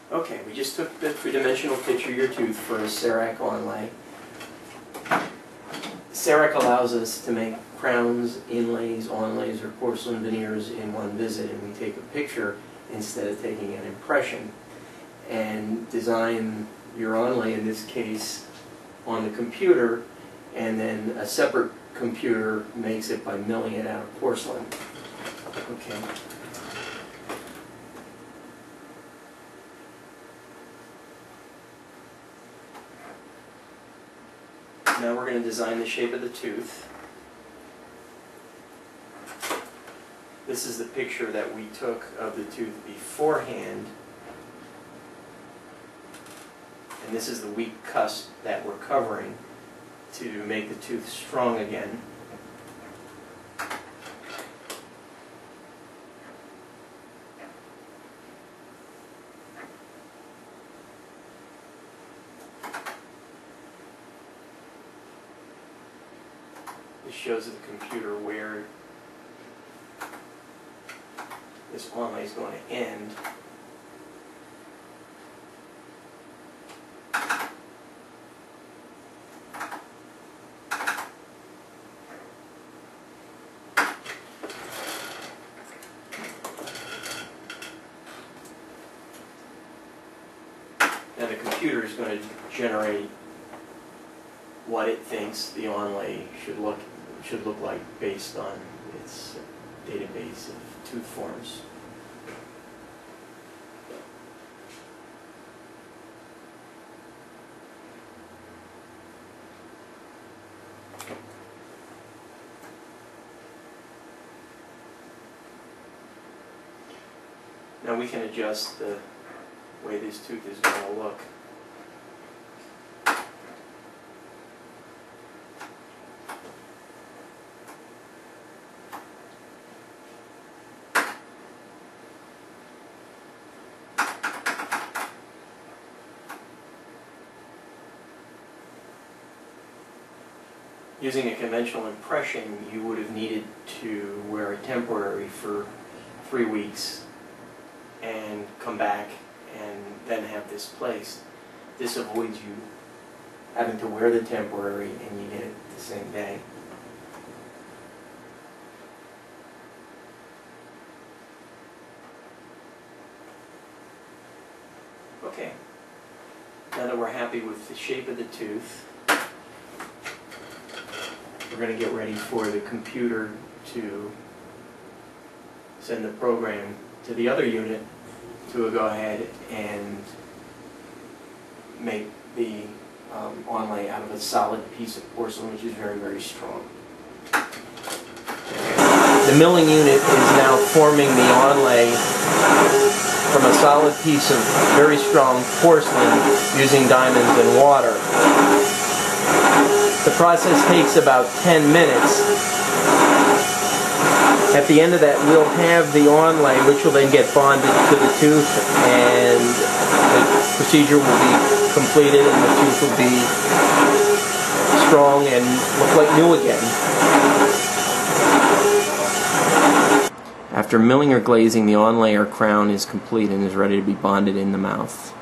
Okay, we just took the three-dimensional picture of your tooth for a Cerec Onlay. Cerec allows us to make crowns, inlays, onlays, or porcelain veneers in one visit, and we take a picture instead of taking an impression, and design your onlay, in this case, on the computer, and then a separate computer makes it by milling it out of porcelain. Okay. Now we're going to design the shape of the tooth. This is the picture that we took of the tooth beforehand. And this is the weak cusp that we're covering to make the tooth strong again. This shows the computer where this onlay is going to end. Now the computer is going to generate what it thinks the onlay should look like based on its database of tooth forms. Now we can adjust the way this tooth is going to look. Using a conventional impression, you would have needed to wear a temporary for 3 weeks and come back and then have this placed. This avoids you having to wear the temporary and you get it the same day. Okay, now that we're happy with the shape of the tooth, we're going to get ready for the computer to send the program to the other unit to go ahead and make the onlay out of a solid piece of porcelain, which is very, very strong. The milling unit is now forming the onlay from a solid piece of very strong porcelain using diamonds and water. The process takes about 10 minutes. At the end of that, we'll have the onlay, which will then get bonded to the tooth, and the procedure will be completed, and the tooth will be strong and look like new again. After milling or glazing, the onlay or crown is complete and is ready to be bonded in the mouth.